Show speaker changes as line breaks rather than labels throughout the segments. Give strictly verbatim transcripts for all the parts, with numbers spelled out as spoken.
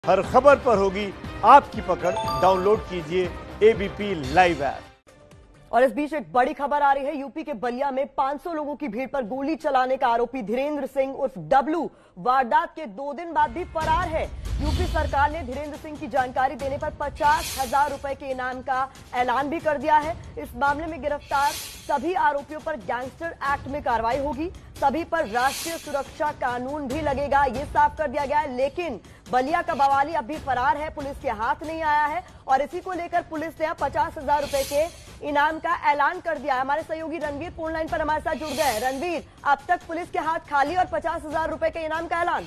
हर खबर पर होगी आपकी पकड़। डाउनलोड कीजिए एबीपी लाइव ऐप।
और इस बीच एक बड़ी खबर आ रही है। यूपी के बलिया में पाँच सौ लोगों की भीड़ पर गोली चलाने का आरोपी धीरेन्द्र सिंह उर्फ डब्लू वारदात के दो दिन बाद भी फरार है। यूपी सरकार ने धीरेन्द्र सिंह की जानकारी देने पर पचास हजार रुपए के इनाम का ऐलान भी कर दिया है। इस मामले में गिरफ्तार सभी आरोपियों पर गैंगस्टर एक्ट में कार्रवाई होगी। सभी पर राष्ट्रीय सुरक्षा कानून भी लगेगा, ये साफ कर दिया गया है। लेकिन बलिया का बवाली अब भी फरार है, पुलिस के हाथ नहीं आया है और इसी को लेकर पुलिस ने पचास हजार रुपए के इनाम का ऐलान कर दिया है। हमारे सहयोगी रणवीर फोन लाइन पर हमारे साथ जुड़ गए। रणवीर, अब तक पुलिस के हाथ खाली और पचास हजार रुपए के इनाम का ऐलान।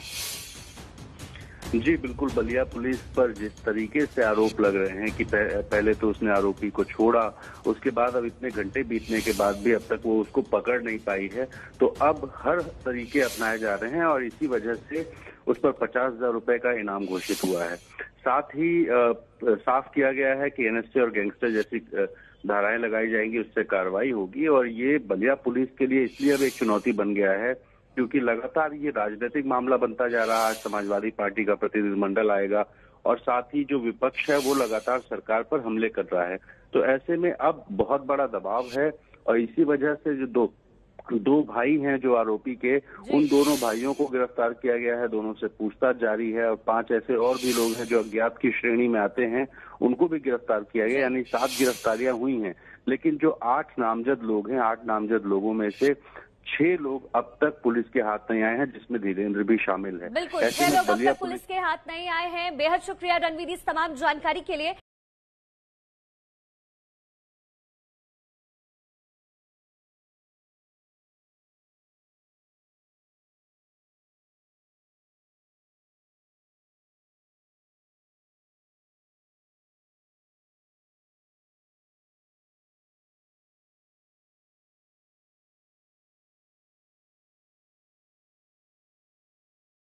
जी बिल्कुल, बलिया पुलिस पर जिस तरीके से आरोप लग रहे हैं कि पहले तो उसने आरोपी को छोड़ा, उसके बाद अब इतने घंटे बीतने के बाद भी अब तक वो उसको पकड़ नहीं पाई है, तो अब हर तरीके अपनाए जा रहे हैं और इसी वजह से उस पर पचास हजार रुपए का इनाम घोषित हुआ है। साथ ही आ, साफ किया गया है कि एनएसए और गैंगस्टर जैसी धाराएं लगाई जाएंगी, उससे कार्रवाई होगी। और ये बलिया पुलिस के लिए इसलिए अब एक चुनौती बन गया है क्योंकि लगातार ये राजनीतिक मामला बनता जा रहा है। समाजवादी पार्टी का प्रतिनिधिमंडल आएगा और साथ ही जो विपक्ष है वो लगातार सरकार पर हमले कर रहा है, तो ऐसे में अब बहुत बड़ा दबाव है। और इसी वजह से जो दो दो भाई हैं जो आरोपी के, उन दोनों भाइयों को गिरफ्तार किया गया है, दोनों से पूछताछ जारी है। और पांच ऐसे और भी लोग हैं जो अज्ञात की श्रेणी में आते हैं, उनको भी गिरफ्तार किया गया, यानी सात गिरफ्तारियां हुई हैं। लेकिन जो आठ नामजद लोग हैं, आठ नामजद लोगों में से छह लोग अब तक पुलिस के हाथ नहीं आए हैं, जिसमें धीरेन्द्र भी शामिल है।
बिल्कुल, छह लोग अब तक पुलिस के हाथ नहीं आए हैं। बेहद शुक्रिया रणवीर इस तमाम जानकारी के लिए।